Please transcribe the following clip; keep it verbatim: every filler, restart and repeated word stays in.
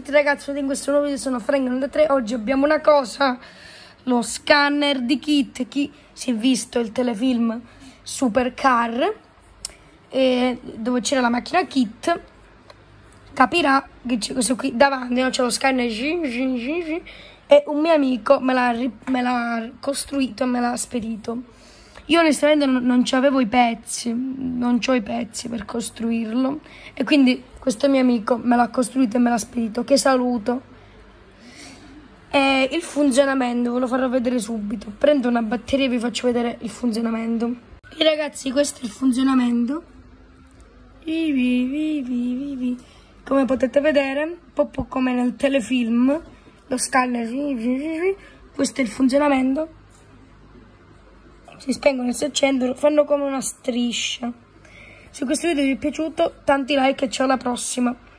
tutti ragazzi, in questo nuovo video sono Frank novantatré. Oggi abbiamo una cosa, lo scanner di Kit. Chi si è visto il telefilm Supercar, e dove c'era la macchina Kit, capirà che c'è questo qui davanti, no? C'è lo scanner e un mio amico me l'ha costruito e me l'ha spedito. Io onestamente non, non c'avevo i pezzi, non c'ho i pezzi per costruirlo, e quindi questo mio amico me l'ha costruito e me l'ha spedito, che saluto. E il funzionamento ve lo farò vedere subito. Prendo una batteria e vi faccio vedere il funzionamento. E ragazzi, questo è il funzionamento. Come potete vedere, un po' come nel telefilm, lo scanner. Questo è il funzionamento. Si spengono e si accendono, fanno come una striscia. Se questo video vi è piaciuto, tanti like e ciao alla prossima.